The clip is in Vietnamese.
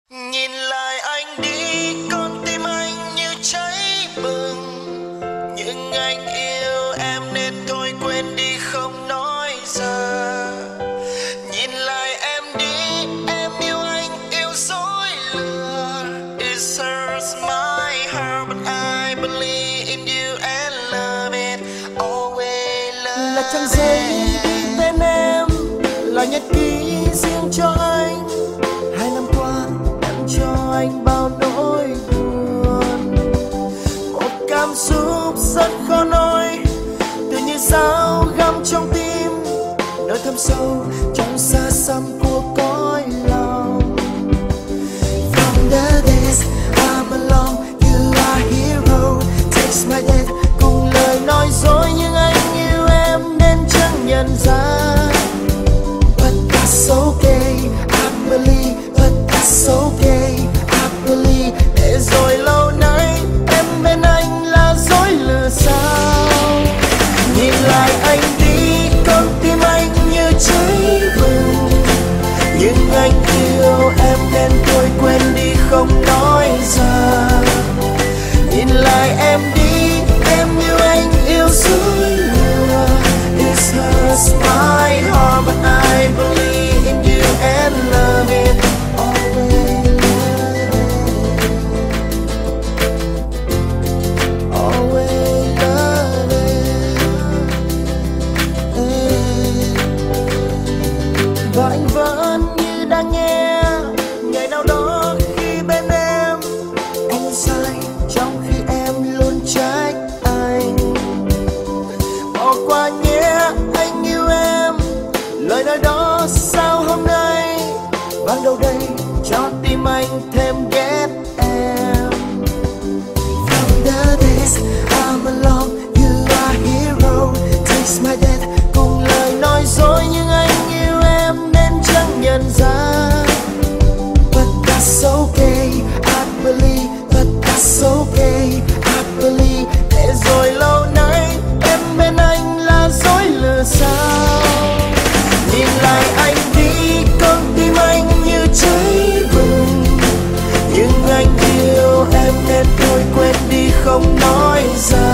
Nhìn lại anh đi, con tim anh như cháy bừng. Nhưng anh yêu em nên thôi quên đi không nói ra. Nhìn lại em đi, em yêu anh yêu dối lừa. It hurts my heart but I believe in you and love it, always love it. Là trang giấy ghi tên em, là nhật ký riêng cho anh. 2 năm qua em cho anh bao nỗi buồn, một cảm xúc rất khó nói, tự như dao găm trong tim, nơi thâm sâu trong xa xăm của cõi lòng. From the days I'm alone, you are hero. Takes my death cùng lời nói dối, nhưng anh yêu em nên chẳng nhận ra. But that's okay, I believe. But that's okay, I believe. Để rồi lâu nay em bên anh là dối lừa sao? Nhìn lại anh đi, con tim anh như cháy bừng. Nhưng anh yêu em nên thôi quên đi không nói ra. Nhìn lại em đi, em yêu anh yêu dối lừa. It hurts my heart but I believe in you and love it, always love it. Và anh vẫn như đang nghe ngày nào đó khi bên em. Anh sai trong khi em luôn trách anh. Bỏ qua nhé, anh yêu em. Lời nói đó sao hôm nay vang đâu đây cho tim anh thêm ghét em. From the days I'm alone, you are hero. Takes my death cùng lời nói dối, nhưng anh yêu em nên chẳng nhận ra. But that's okay, I believe. But that's okay, I believe. Để rồi lâu nay em bên anh là dối lừa sao? Nhìn lại anh đi, con tim anh như cháy bừng. Nhưng anh yêu em nên thôi quên đi không nói ra.